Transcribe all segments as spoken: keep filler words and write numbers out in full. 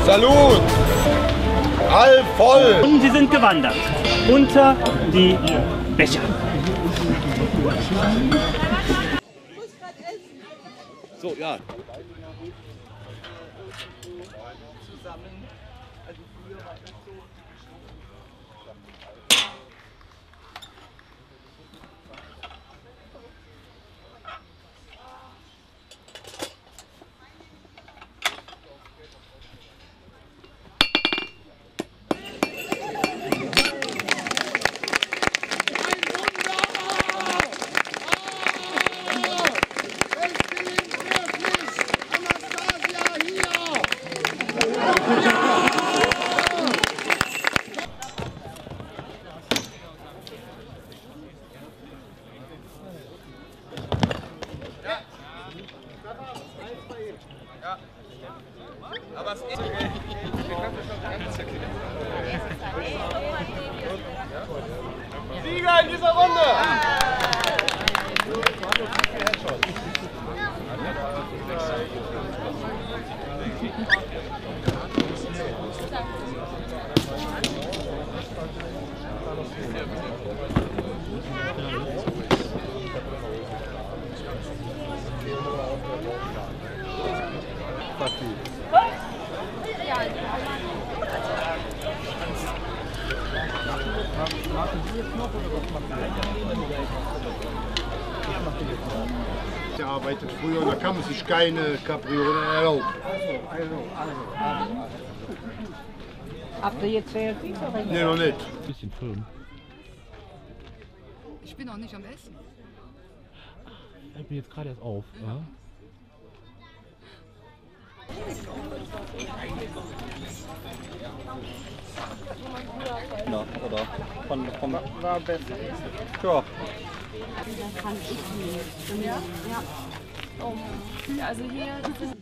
Salut! Halb voll! Und sie sind gewandert unter die Becher. So, ja. Aber es ist okay. Wir können schon ganz okay. Sieger in dieser Runde! Der arbeitet früher und da kann man sich keine Kapriolen erlauben. Habt ihr jetzt sehr viel? Nee, noch nicht. Ein bisschen Film. Ich bin auch nicht am Essen. Ich bin jetzt gerade erst auf. Ja. Ja, oder von, von War besser. ja. Das fand ich nicht. Ja? Ja. Oh. Also hier, das ist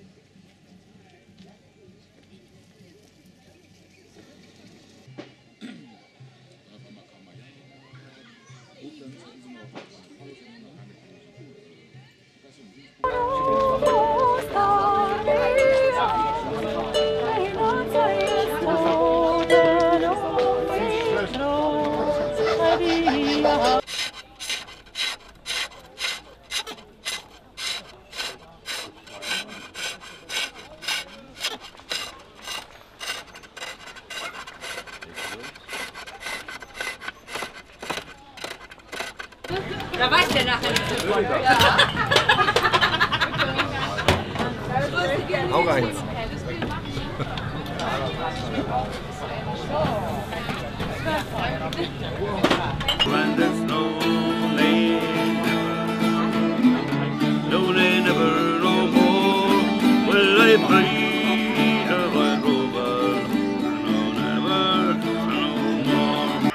Da weiß der nachher nicht so gut. Ja. Auch eins. When there's no name, no they never no more. Will I breathe a white rover? No, never, no more.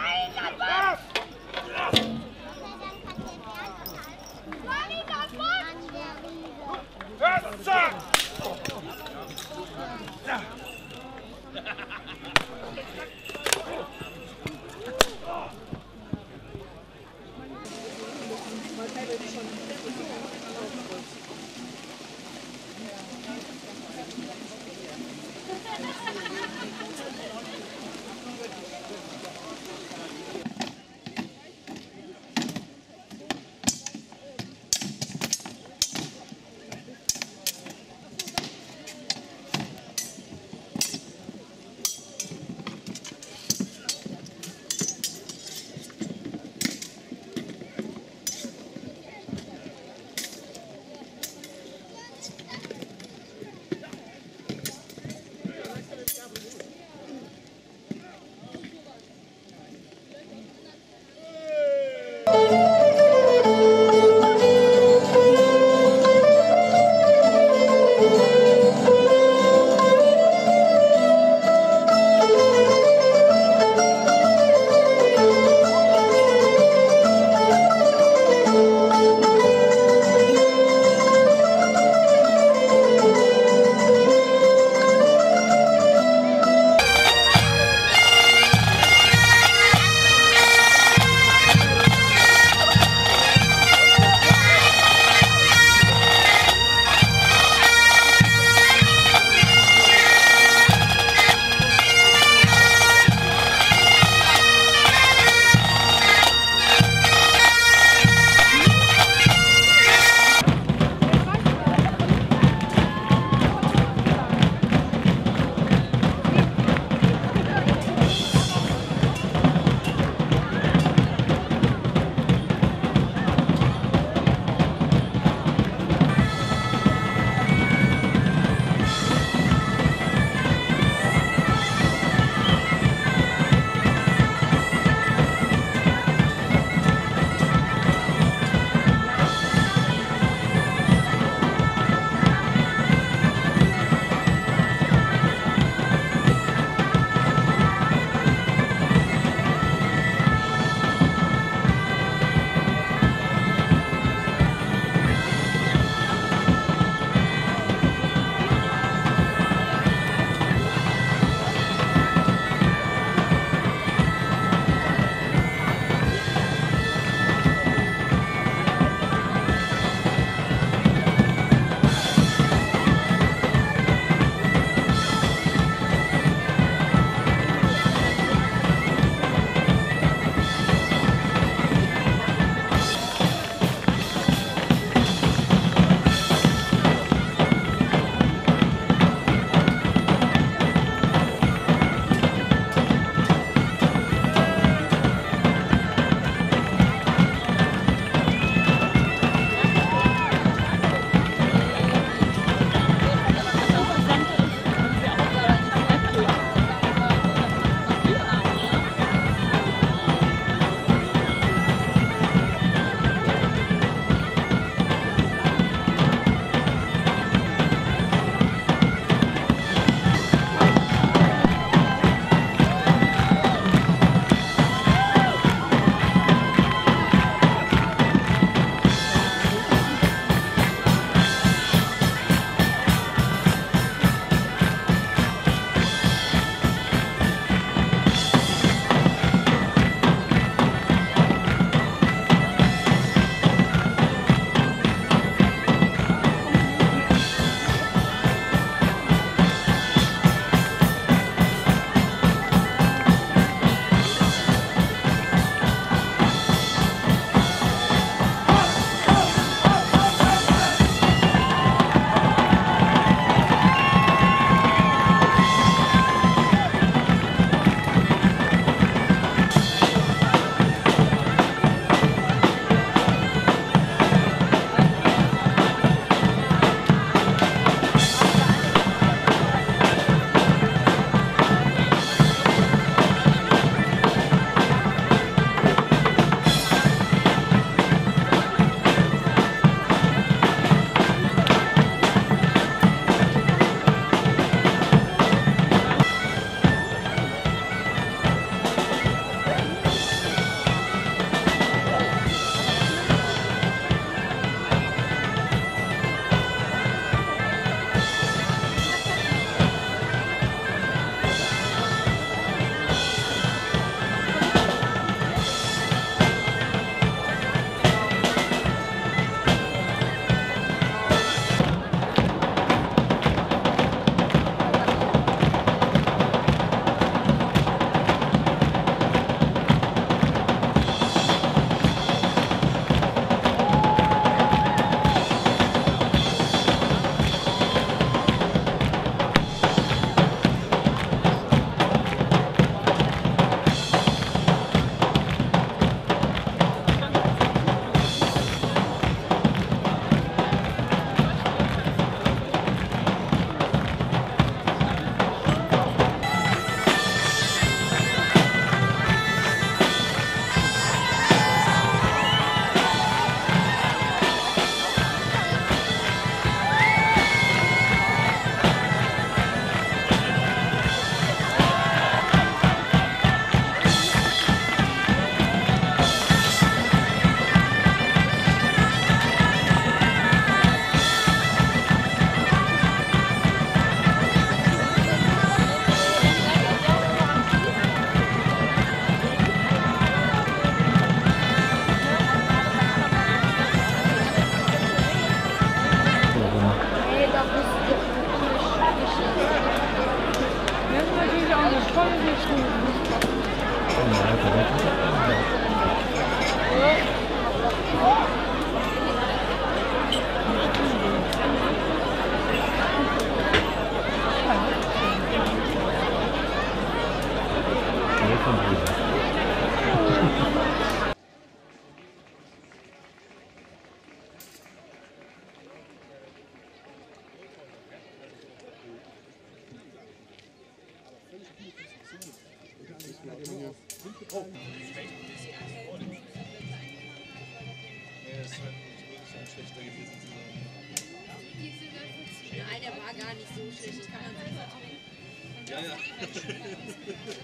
Nein, der war gar nicht so schlecht. Das kann man sich verteilen. Ja, ja.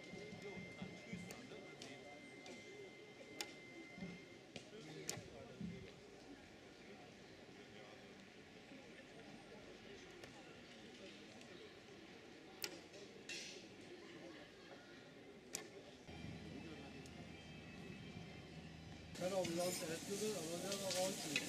Kann auch besonders Erdnüsse, aber der war rausziehen.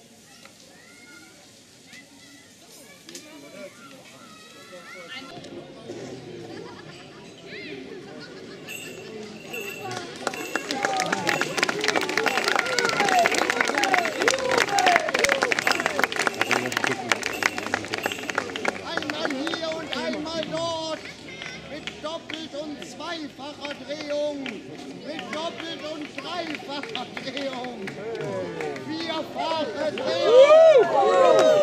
Einmal hier und einmal dort, mit doppelt und zweifacher Drehung, mit doppelt und dreifacher Drehung, vierfache Drehung.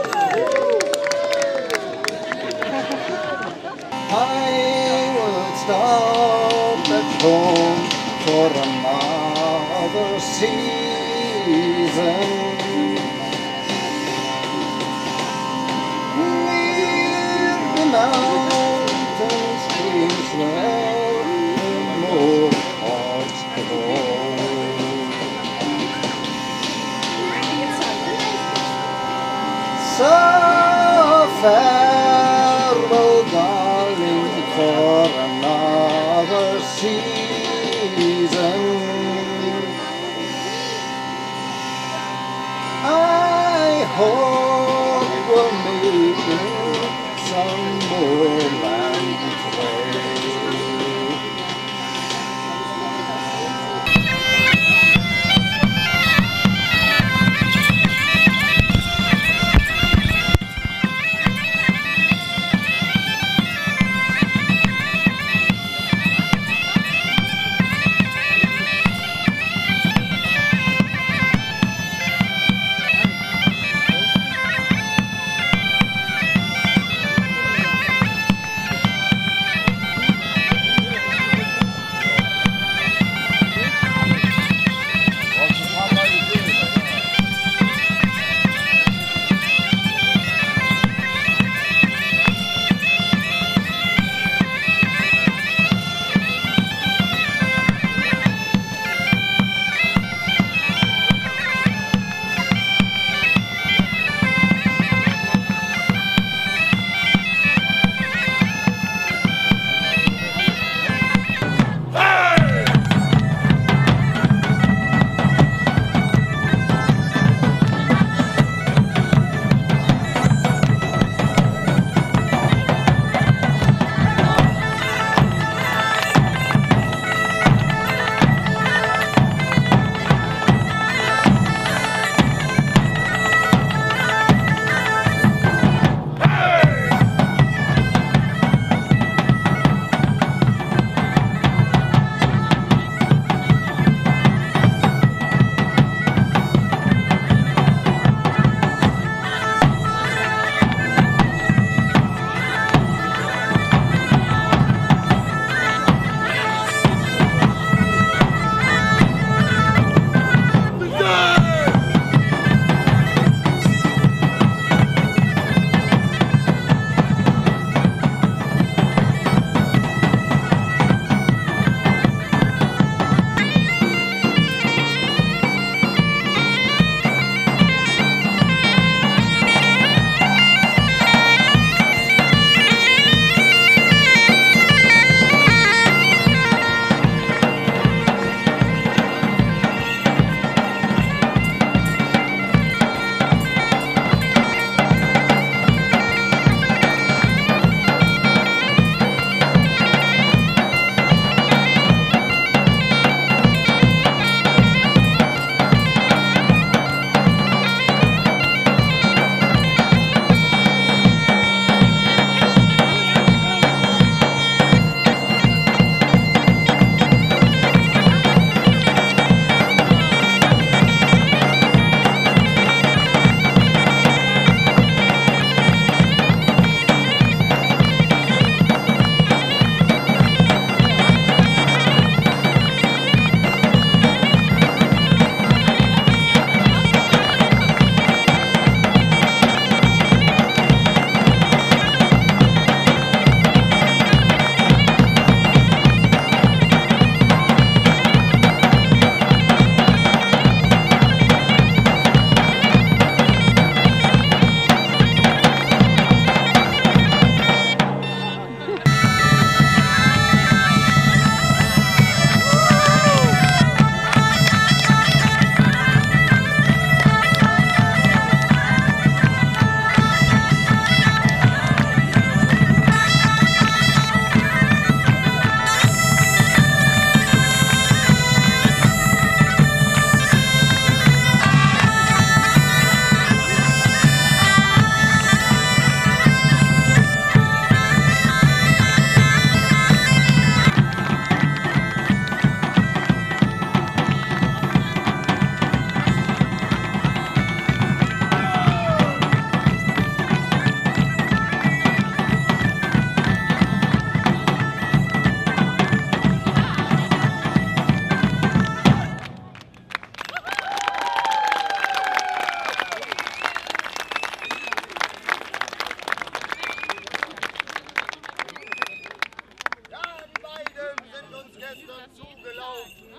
I will stop at home for another season. Near the mountain streams where the mohawks grow. So farewell, darling, for another season. I hope we'll meet in some more land way.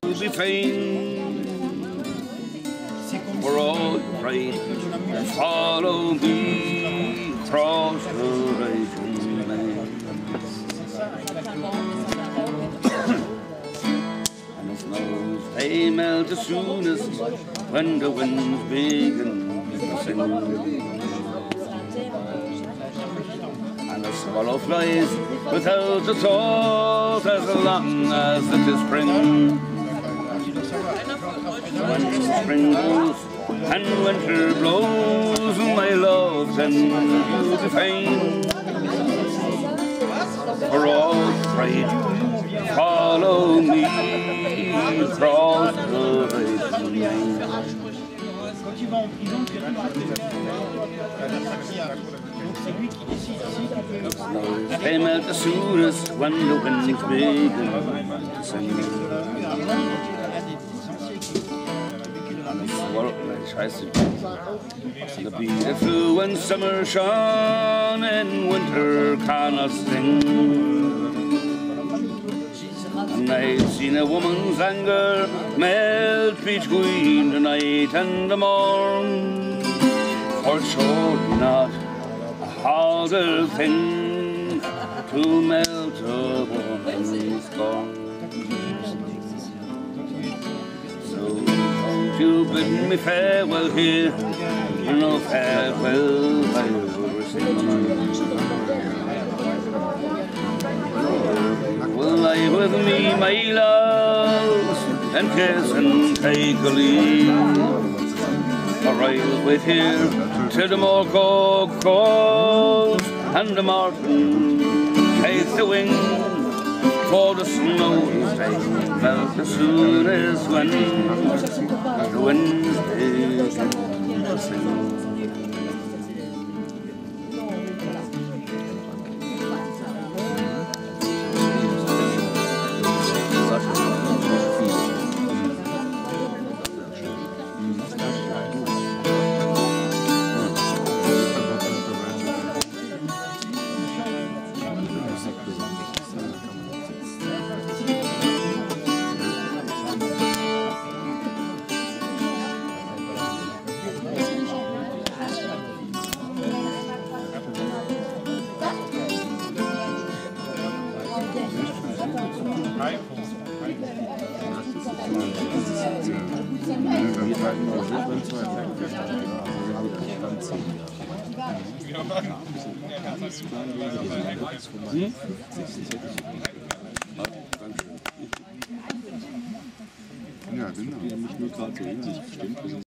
you'll be fain. For all you pray, follow me across the raging land. And the snows, they melt as soon as when the winds begin to sing. And the swallow flies without a thought as long as it is spring. When spring goes and winter blows, my love, then you'll be fine. For all pride, follow me across the raging land. Snows, they melt the soonest when the winds begin to sing. And the swallow, scheiße, the bee that flew when summer shone and winter cannot sting. And I've seen a woman's anger melt between the night and the morn. For it showed not a harder thing to melt a woman's scorn. So won't you bid me farewell here, no farewell I'll receive. Will lie with me, my love, and kiss and take a leave. For I'll wait here till the morcock calls and the martin takes the wing. For the snows they melt as soon as when the winds begin to sing. Ja, genau. Nicht nur gerade so in sich bestimmt.